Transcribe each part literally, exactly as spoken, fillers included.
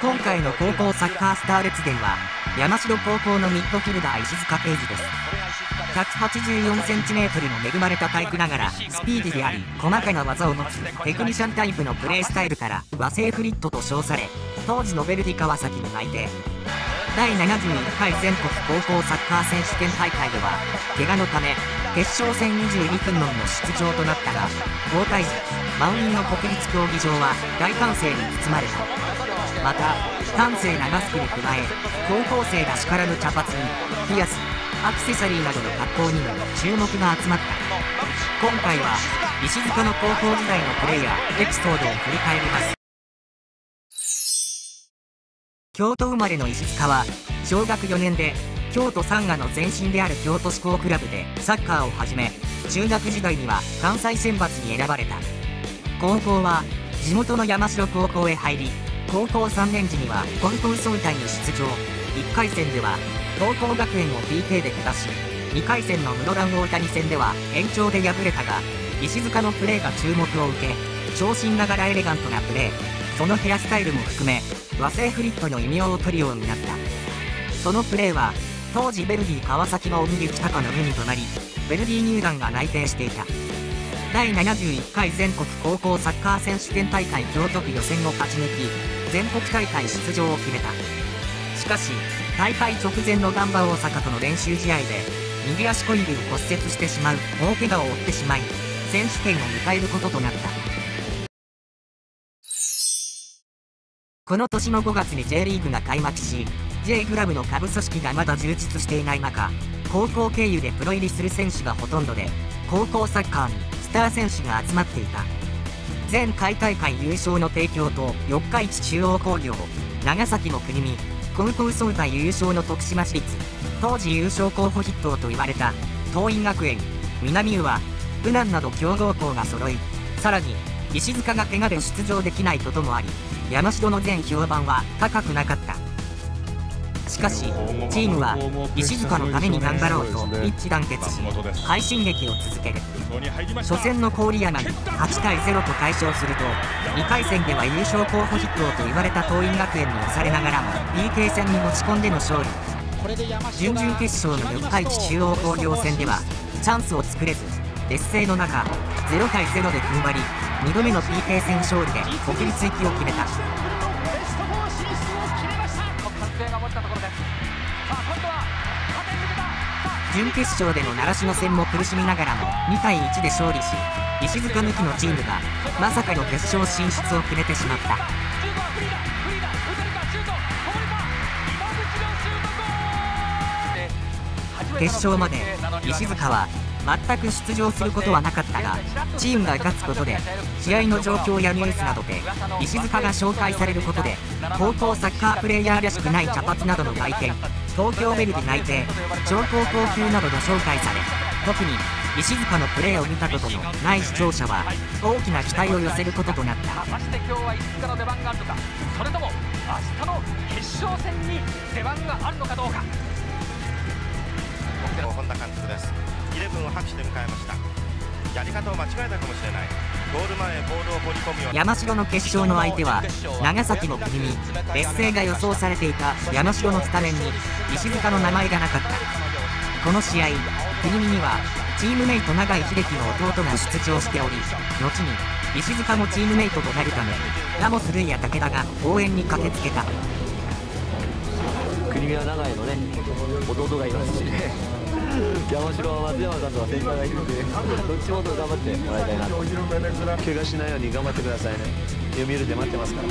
今回の高校サッカースター列伝は山城高校のミッドフィルダー石塚圭司です。ひゃくはちじゅうよんセンチメートルの恵まれた体育ながらスピーディーであり細かな技を持つテクニシャンタイプのプレースタイルから和製フリットと称され、当時のヴェルディ川崎の内定。だいななじゅういっかい全国高校サッカー選手権大会では怪我のため決勝戦にじゅうにふんのみの出場となったが、交代時満員の国立競技場は大歓声に包まれた。また端正なマスクに加え、高校生らしからぬ茶髪にピアス、アクセサリーなどの格好にも注目が集まった。今回は石塚の高校時代のプレーやエピソードを振り返ります。京都生まれの石塚は小学よねんで京都サンガの前身である京都志向クラブでサッカーを始め、中学時代には関西選抜に選ばれた。高校は地元の山城高校へ入り、高校さんねん時には高校総体に出場。いっかい戦では東光学園を ピーケー で下し、にかい戦の室蘭大谷戦では延長で敗れたが、石塚のプレーが注目を受け、長身ながらエレガントなプレー、そのヘアスタイルも含め和製フリットの異名を取るようになった。そのプレーは当時ヴェルディ川崎の荻木隆の目に留まり、ヴェルディ入団が内定していた。だいななじゅういっかい全国高校サッカー選手権大会京都府予選を勝ち抜き、全国大会出場を決めた。しかし大会直前のガンバ大阪との練習試合で右足小指を骨折してしまう大怪我を負ってしまい、選手権を迎えることとなった。この年のごがつに J リーグが開幕し、 J クラブの下部組織がまだ充実していない中、高校経由でプロ入りする選手がほとんどで、高校サッカーにスター選手が集まっていた。前回大会優勝の帝京と四日市中央工業、長崎の国見、高校総体優勝の徳島市立、当時優勝候補筆頭と言われた桐蔭学園、南宇和、武南など強豪校が揃い、さらに石塚が怪我で出場できないこともあり、山城の全評判は高くなかった。しかしチームは石塚のために頑張ろうと一致団結し、快進撃を続ける。初戦の郡山にはちたいゼロと快勝すると、にかい戦では優勝候補筆頭と言われた桐蔭学園に押されながらも ピーケー 戦に持ち込んでの勝利。準々決勝の四日市中央工業戦ではチャンスを作れず、劣勢の中ゼロたいゼロで踏ん張り、にどめの ピーケー 戦勝利で国立行きを決めた。準決勝での習志野戦も苦しみながらもにたいいちで勝利し、石塚抜きのチームがまさかの決勝進出を決めてしまった。決勝まで石塚は全く出場することはなかったが、チームが勝つことで試合の状況やニュースなどで石塚が紹介されることで、高校サッカープレイヤーらしくない茶髪などの外見、東京ヴェルディ内定、超高校級などが紹介され、特に石塚のプレーを見たことのない視聴者は大きな期待を寄せることとなった。 果たして今日は石塚の出番があるのか、それとも明日の決勝戦に出番があるのかどうか。 本田監督です。イレブンを拍手で迎えました。やり方を間違えたかもしれない。ゴール前へボールを放り込むような。 山城の決勝の相手は長崎の国見。劣勢が予想されていた山城のスタメンに石塚の名前がなかった。この試合国見にはチームメイト永井秀樹の弟が出場しており、後に石塚もチームメイトとなるためラモスルイや武田が応援に駆けつけた。 国見は長井のね弟がいますしね、山城は松山さんとか先輩がいるんで、どっちも頑張ってもらいたいなと。怪我しないように頑張ってくださいね。読売で待ってますから。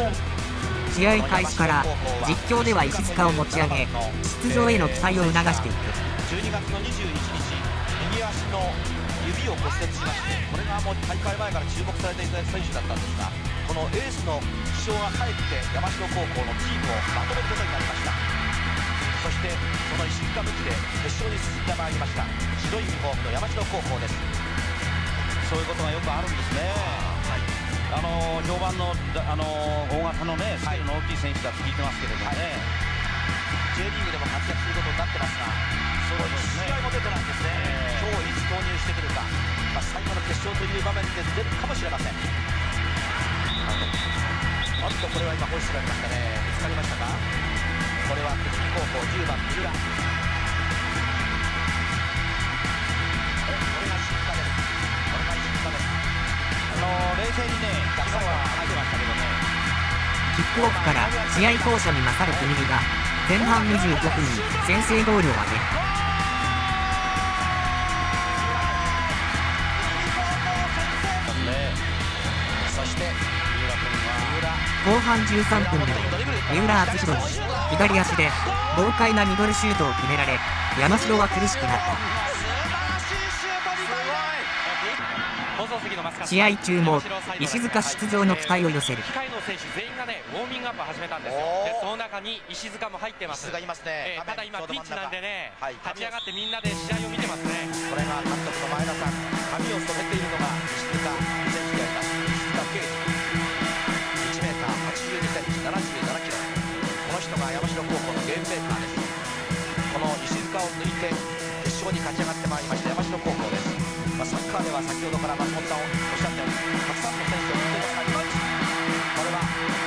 試合開始から実況では石塚を持ち上げ、出場への期待を促していく。 じゅうにがつのにじゅういちにち、右足の指を骨折しまして、これがもう大会前から注目されていた選手だったんですが、このエースの主将が帰って山城高校のチームをまとめることになりました。そしてその石塚抜きで決勝に進んでまいりました。白いユニフォームの山城高校です。そういうことがよくあるんですね。はい、あの評判のあの大型のね、スケールの大きい選手だと聞いてますけれどもね、はい、J リーグでも活躍することになってますが、そのいち試合も出てないんですね。今日いつ投入してくるか、まあ、最後の決勝という場面で出るかもしれません。あっとこれは今ホイッスルがありましたね。 かりましたか。これは国見高校じゅうばん三浦、これが新家です。これが新家です。あの冷静にね昨日は入ってましたけどね、 キックオフから試合巧者に勝る国見が前半にじゅうごふんに先制ゴールを挙げ、 そして後半じゅうさんぷんに三浦篤弘に左足で豪快なミドルシュートを決められ、山城は苦しくなった。試合中も石塚出場の期待を寄せる。 控えの選手全員がねウォーミングアップを始めたんですよ。でその中に石塚も入ってます。 石塚いますね、 えー、ただ今ピッチなんでね、 はい、 立ち上がってみんなで試合を見てますね。 これが監督の前田さん、髪を染めているのが石塚選手であります。石塚圭司、いちメーターはちじゅうにセンチ、ななじゅうななキロ、この人が山城高校のゲームメーカーです。この石塚を抜いて決勝に勝ち上がってまいりました山城高校です。まあ、サッカーでは先ほどから松本さんおっしゃったようにたくさんの選手を持っていますが、今これは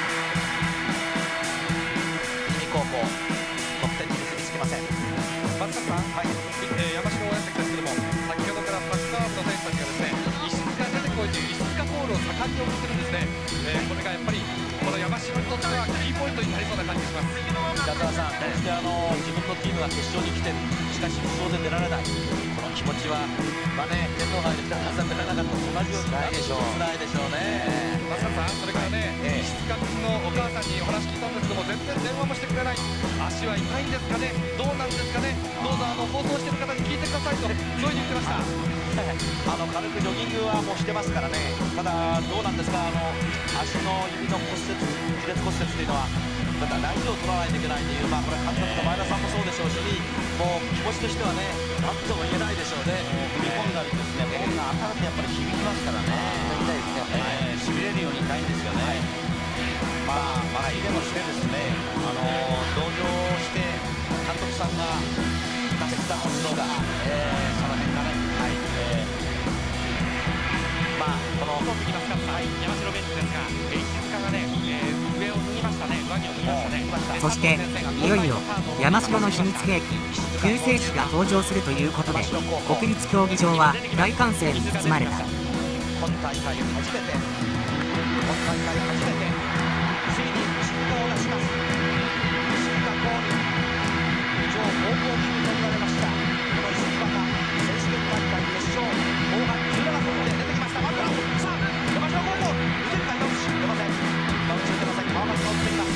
国見高校得点に結びつきません。 松坂さん、はい、えー、山城応援席ですけども、先ほどからサッカー部の選手たちがですね石塚出てこいという石塚コールを盛んに送ってるんですね。えー、これがやっぱりこの山城にとってはキーポイントになりそうな感じがします。 北澤さん、そしてあの自分のチームが決勝に来てる、しかし決勝で出られない、この気持ちは、まあね、天皇杯で北澤さん出られなかったと同じようにないでしょう。辛いでしょうね。 松坂さん、それからね、ええ、石塚君のお母さんにお話聞いたんですけども、全然電話もしてくれない、足は痛いんですかね、どうなんですかね、どうぞあの放送してる方に聞いてくださいと、そういうふうに言ってました。 あの軽くジョギングはもうしてますからね。ただどうなんですか、あの足の指の骨折、亀裂骨折というのはまた大事を取らないといけないという、まあ、これ監督の前田さんもそうでしょうし、もう気持ちとしてはね、何とも言えないでしょうね。踏み込んだりですね、ボールが当たるとやっぱり響きますからね。痛いですね、しびれるように痛いんですよね。はい、まあまあでもしてですね、あの同情して監督さんが出した本能が、えー、その辺がね、はい、えー、まあこのそうきますか、はい、山城ベンチですが、石塚がね、えー、上を脱ぎましたね、上着を脱ぎましたね。 そしていよいよ山城の秘密兵器救世主が登場するということで、国立競技場は大歓声に包まれた。 今大会初めて、今大会初めてついに石塚を出します。石塚コール、超高校気分と言われました。この石塚が選手権大会決勝後半じゅうななふんで出てきました。まずはさあ山城高校打てるか、今内出ません、今内出ません、川松が打っています。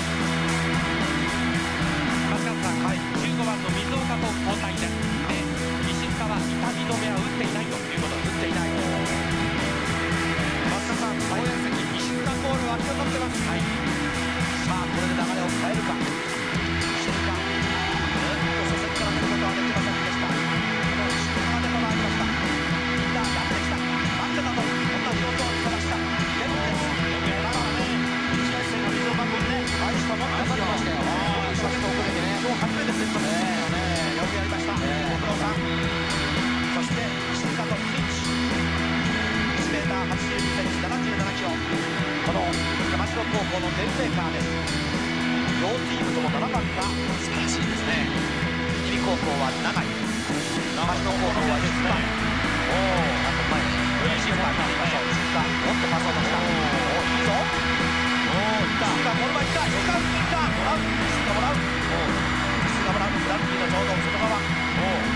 松川さん、はい、じゅうごばんの水岡と交代です。で石塚は痛み止めは打っていないということで、打っていない。松川さん、応援席、石塚コールは明らかになってます。はい、 さあこれで流れを変えるか、石塚ずっと初戦から出ることはできませんでした。この石塚が出てまいりました。みんなやってきた、待ってたと、同じ音を見せました。ゲットです。だからね、いちねん生の水岡君ね、大したもんですよ。一生懸命遅れてね、今日初めてセットですね。よくやりました、ご苦労さん。そして石塚とスイッチ、いちメーターはちじゅうにセンチ、ななじゅうななキロ、この山城高校のゲームメーカーです。両チームともななばんが素晴らしいですね。国見高校は長い、山城高校はじゅっばん。おお、なんと前に石塚見てみましょう。石塚もっとパスを出した。おお、いいぞ。おお、いった。石塚この前いった。石塚いった。もらう。石塚もらう。おお、石塚もらう。フランキーのちょうど外側。おお、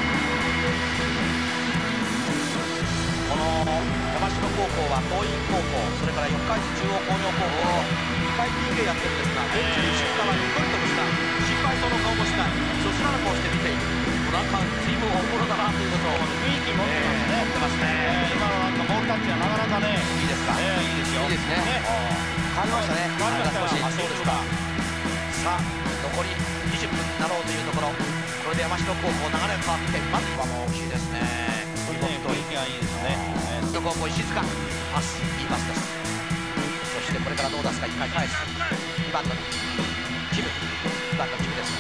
この山城高校は桐蔭高校、それから四日市中央工業高校、にかい ピーケー やってるんですが、ベンチに石塚はニコリともした心配そうな顔もしない、そちらの顔をして見ている。なんか随分大物だなということを雰囲気持ってますね。持ってますね。今のなんかボールタッチはなかなかね、いいですか。ええ、いいですよ。いいですね。変わりましたね。変わりました。あ、そうですか。さあ残りにじゅっぷんになろうというところ、これで山城高校流れ変わって、まずはもう大きいですね。雰囲気がいいですね。高校石塚、パス、いいパスです。そしてこれからどう出すか、いっかい返す。にばんのキム、にばんのキムです。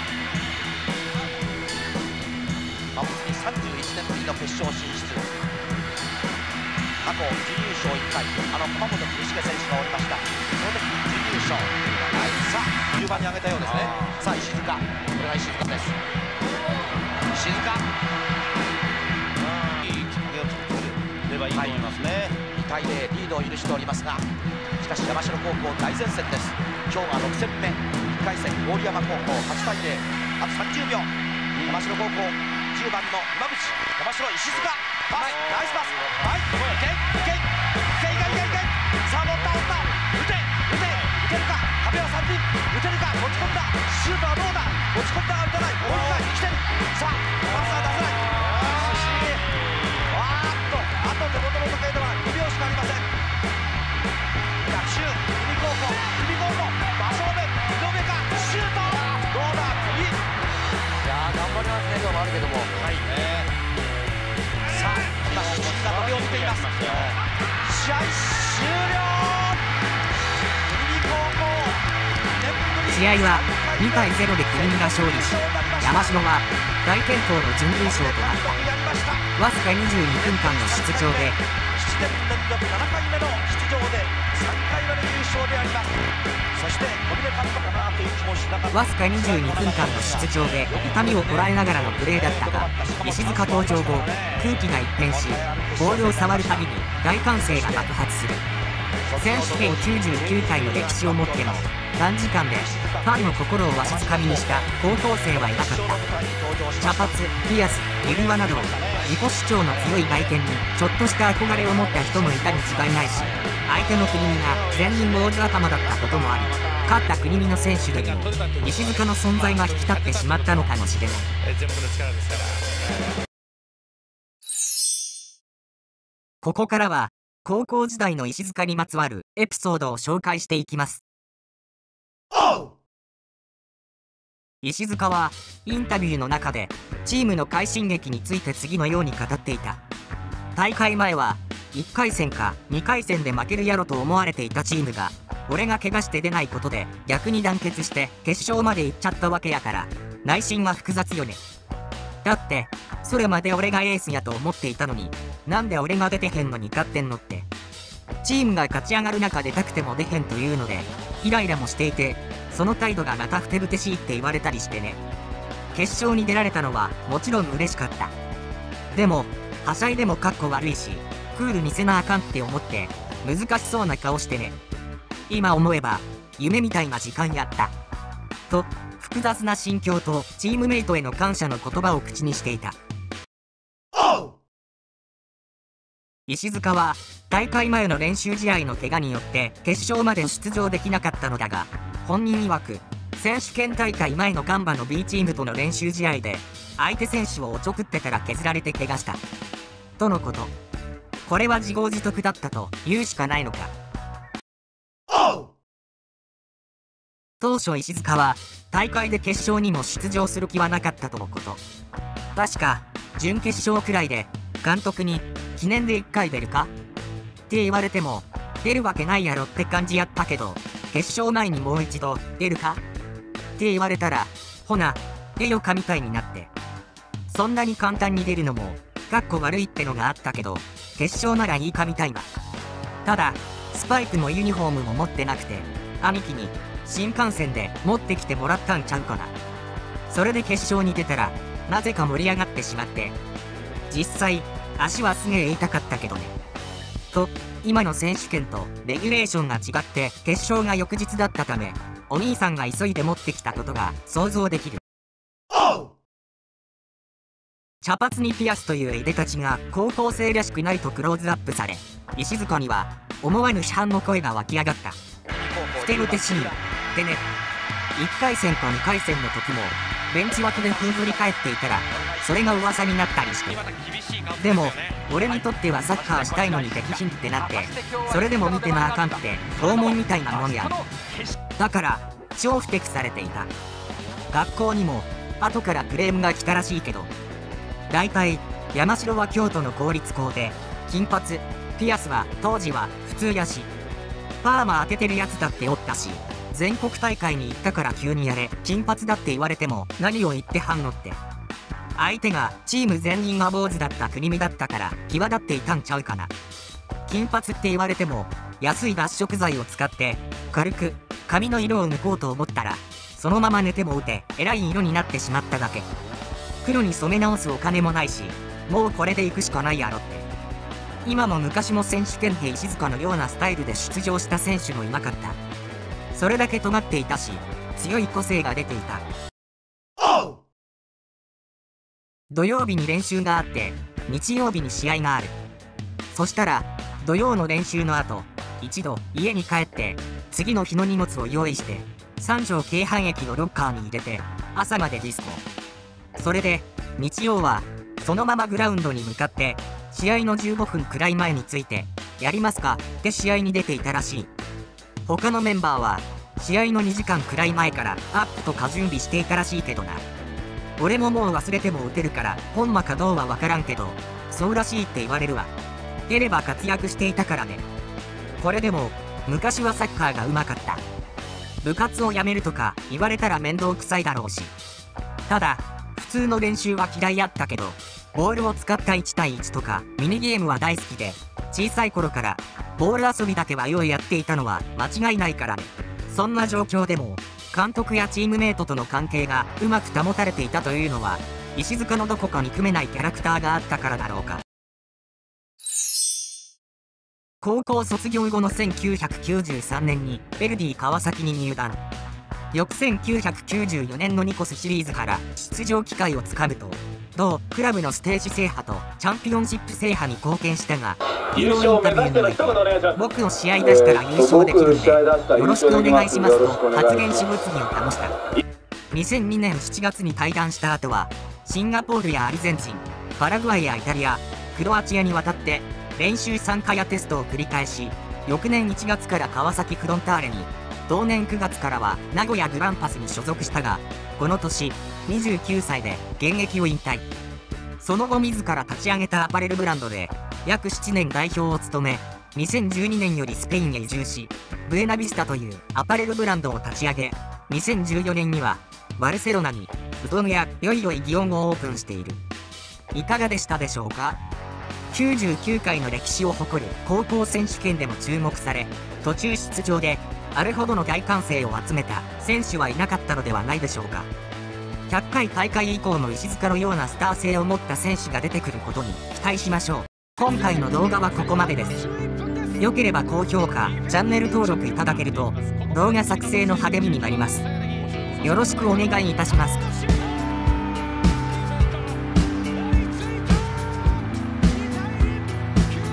まもにさんじゅういちねんぶりの決勝進出。過去準優勝いっかい、あの駒本桐重選手がおりました。その時に準優勝。はい、さあ中盤に上げたようですね。さあ石塚、これが石塚です。石塚、いいきっかけを作ってくればいいと思いますね。にたいゼロリードを許しておりますが、しかし山城高校大前線です。今日がろく戦目、いっかい戦郡山高校はちたいゼロ、あとさんじゅうびょう。山城高校じゅうばんの今淵、山城石塚、パス、ナイスパス、はい、いけいけいけいけいけいけ、さあ持った持った、打て打て打てるか、壁はさんにん、打てるか、持ち込んだ、シュートはどうだ、持ち込んだが打たない、もう一回生きてる、さあパスは出せない、惜しい、わーっとあと手元の時計ではにびょうしかありません。逆襲、海高校、海高校、真正面、井上か、シュート、どうだ、いい、いやー頑張りますね、今日もあるけども、はい、えー、さあ今石塚の目を見ています。試合終了。海高校、 試合はにたいゼロで国見が勝利し、山城は大健闘の準優勝となった。わずかにじゅうにふんかんの出場でななねん連続ななかいめの出場でさんかいめの優勝であります。そして小峰監督かなという気もしなかった。 わずかにじゅうにふんかんの出場で痛みをこらえながらのプレーだったが、石塚登場後空気が一変し、ボールを触るたびに大歓声が爆発する。選手権きゅうじゅうきゅうかいの歴史を持っても短時間でファンの心をわしづかみにした高校生はいなかった。茶髪、ピアス、指輪など自己主張の強い外見にちょっとした憧れを持った人もいたに違いないし、相手の国見が全員坊主頭だったこともあり、勝った国見の選手でも石塚の存在が引き立ってしまったのかもしれない。ここからは高校時代の石塚にまつわるエピソードを紹介していきます。石塚はインタビューの中でチームの快進撃について次のように語っていた。大会前はいっかい戦かにかい戦で負けるやろと思われていたチームが、俺が怪我して出ないことで逆に団結して決勝まで行っちゃったわけやから、内心は複雑よね。だってそれまで俺がエースやと思っていたのに、なんで俺が出てへんのに勝ってんのって。チームが勝ち上がる中出たくても出へんというのでイライラもしていて、その態度がまたふてぶてしいって言われたりしてね。決勝に出られたのはもちろん嬉しかった。でもはしゃいでもかっこ悪いしクールにせなあかんって思って難しそうな顔してね。今思えば夢みたいな時間やったと複雑な心境とチームメイトへの感謝の言葉を口にしていた。石塚は大会前の練習試合の怪我によって決勝まで出場できなかったのだが、本人曰く選手権大会前のガンバの B チームとの練習試合で相手選手をおちょくってたら削られて怪我したとのこと。これは自業自得だったと言うしかないのか。当初石塚は大会で決勝にも出場する気はなかったとのこと。確か準決勝くらいで監督に記念でいっかい出るかって言われても出るわけないやろって感じやったけど、決勝前にもう一度出るかって言われたらほな出よかみたいになって、そんなに簡単に出るのもかっこ悪いってのがあったけど、決勝ならいいかみたいな。ただスパイクもユニフォームも持ってなくて兄貴に新幹線で持ってきてもらったんちゃうかな。それで決勝に出たらなぜか盛り上がってしまって、実際足はすげえ痛かったけどねと。今の選手権とレギュレーションが違って決勝が翌日だったため、お兄さんが急いで持ってきたことが想像できる。茶髪にピアスといういでたちが高校生らしくないとクローズアップされ、石塚には思わぬ批判の声が湧き上がった。ふてぶてしいでね。いっかい戦とにかい戦の時もベンチ枠でふんぞり返っていたらそれが噂になったりして、でも俺にとってはサッカーしたいのにできひんってなって、それでも見てなあかんって拷問みたいなもんや。だから超不適されていた。学校にも後からクレームが来たらしいけど、だいたい山城は京都の公立校で金髪ピアスは当時は普通やし、パーマ当ててるやつだっておったし、全国大会に行ったから急にやれ金髪だって言われても何を言ってはんのって。相手がチーム全員が坊主だった国見だったから際立っていたんちゃうかな。金髪って言われても安い脱色剤を使って軽く髪の色を抜こうと思ったらそのまま寝ても打て、えらい色になってしまっただけ。黒に染め直すお金もないし、もうこれで行くしかないやろって。今も昔も選手権で石塚のようなスタイルで出場した選手もいなかった。それだけ尖っていたし、強い個性が出ていた。土曜日に練習があって、日曜日に試合がある。そしたら、土曜の練習の後、一度家に帰って、次の日の荷物を用意して、三条京阪駅のロッカーに入れて、朝までディスコ。それで、日曜は、そのままグラウンドに向かって、試合のじゅうごふんくらい前について、やりますかって試合に出ていたらしい。他のメンバーは、試合のにじかんくらい前からアップとか準備していたらしいけどな。俺ももう忘れても打てるから、ほんまかどうはわからんけど、そうらしいって言われるわ。出れば活躍していたからね。これでも、昔はサッカーが上手かった。部活を辞めるとか言われたら面倒くさいだろうし。ただ、普通の練習は嫌いやったけど、ボールを使ったいちたいいちとかミニゲームは大好きで、小さい頃からボール遊びだけはようやっていたのは間違いないからね。そんな状況でも、監督やチームメイトとの関係がうまく保たれていたというのは、石塚のどこかに組めないキャラクターがあったからだろうか。高校卒業後のせんきゅうひゃくきゅうじゅうさんねんにヴェルディ川崎に入団。翌せんきゅうひゃくきゅうじゅうよねんのニコスシリーズから出場機会をつかむと、同クラブのステージ制覇とチャンピオンシップ制覇に貢献したが、ヒーローインタビューにおいて、僕の試合出したら優勝できるんで、よろしくお願いしますと発言し物議を醸した。にせんにねんしちがつに退団した後は、シンガポールやアルゼンチン、パラグアイやイタリア、クロアチアに渡って、練習参加やテストを繰り返し、翌年いちがつから川崎フロンターレに、同年くがつからは名古屋グランパスに所属したが、この年、にじゅうきゅうさいで現役を引退。その後自ら立ち上げたアパレルブランドで、約ななねん代表を務め、にせんじゅうにねんよりスペインへ移住し、ブエナビスタというアパレルブランドを立ち上げ、にせんじゅうよねんには、バルセロナに、うどんやよいよい祇園をオープンしている。いかがでしたでしょうか？きゅうじゅうきゅうかいの歴史を誇る高校選手権でも注目され、途中出場で、あれほどの大歓声を集めた選手はいなかったのではないでしょうか。ひゃっかい大会以降の石塚のようなスター性を持った選手が出てくることに期待しましょう。今回の動画はここまでです。良ければ高評価、チャンネル登録いただけると動画作成の励みになります。よろしくお願いいたします。